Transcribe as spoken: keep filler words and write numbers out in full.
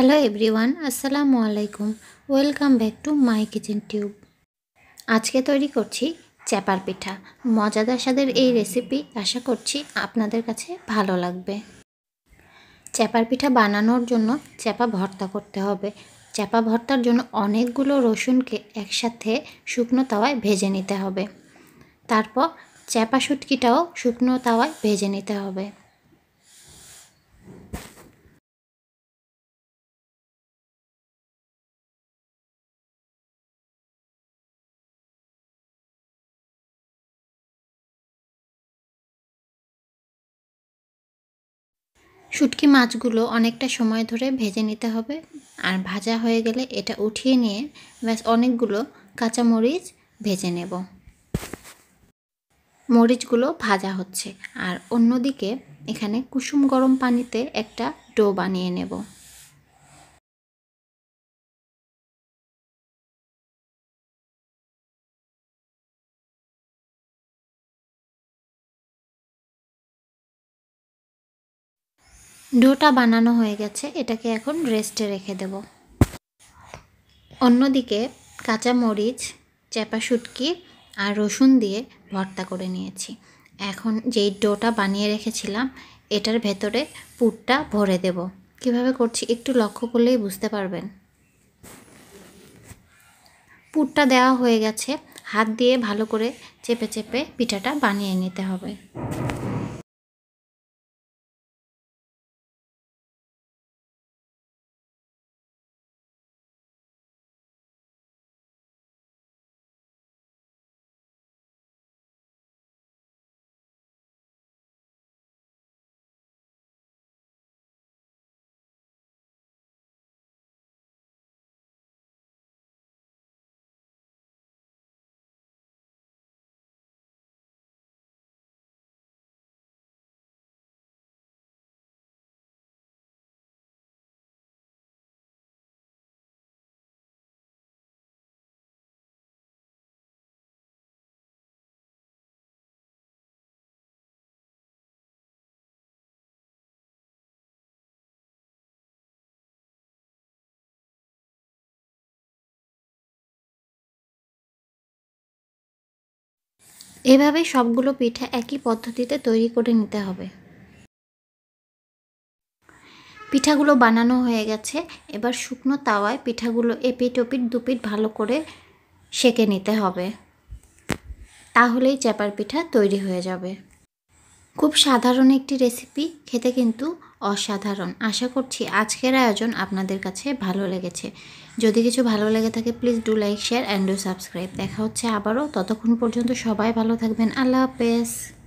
Hello everyone, আসসালামু আলাইকুম। Welcome back to my kitchen tube. আজকে তৈরি করছি চেপার পিঠা। মজাদার স্বাদের এই রেসিপি আশা করছি আপনাদের কাছে ভালো লাগবে। চেপার পিঠা বানানোর জন্য চেপা ভর্তা করতে হবে। চেপা ভর্তার জন্য অনেকগুলো রসুনকে একসাথে শুকনো তাওয়ায় ভেজে নিতে হবে। তারপর চেপা শুটকিটাও শুকনো তাওয়ায় ভেজে নিতে হবে। শুটকি মাছগুলো অনেকটা সময় ধরে ভেজে নিতে হবে। আর ভাজা হয়ে গেলে এটা উঠিয়ে নিয়ে ব্যাস অনেকগুলো কাঁচামরিচ ভেজে নেব। মরিচগুলো ভাজা হচ্ছে আর অন্যদিকে এখানে কুসুম গরম পানিতে একটা ডো বানিয়ে নেব। ডোটা বানানো হয়ে গেছে, এটাকে এখন রেস্টে রেখে দেব। অন্যদিকে কাঁচা মরিচ, চেপা শুটকি আর রসুন দিয়ে ভর্তা করে নিয়েছি। এখন যেই ডোটা বানিয়ে রেখেছিলাম এটার ভেতরে পুরটা ভরে দেব। কিভাবে করছি একটু লক্ষ্য করলেই বুঝতে পারবেন। পুরটা দেওয়া হয়ে গেছে, হাত দিয়ে ভালো করে চেপে চেপে পিঠাটা বানিয়ে নিতে হবে। এভাবে সবগুলো পিঠা একই পদ্ধতিতে তৈরি করে নিতে হবে। পিঠাগুলো বানানো হয়ে গেছে, এবার শুকনো তাওয়ায় পিঠাগুলো এপিট ওপিট দুপিট ভালো করে সেঁকে নিতে হবে, তাহলেই চেপার পিঠা তৈরি হয়ে যাবে। খুব সাধারণ একটি রেসিপি, খেতে কিন্তু অসাধারণ। আশা করছি আজকের আয়োজন আপনাদের কাছে ভালো লেগেছে। যদি কিছু ভালো লেগে থাকে please do like, share and do subscribe. দেখা হচ্ছে আবারও, ততক্ষণ পর্যন্ত সবাই ভালো থাকবেন। আল্লাহ হাফেজ।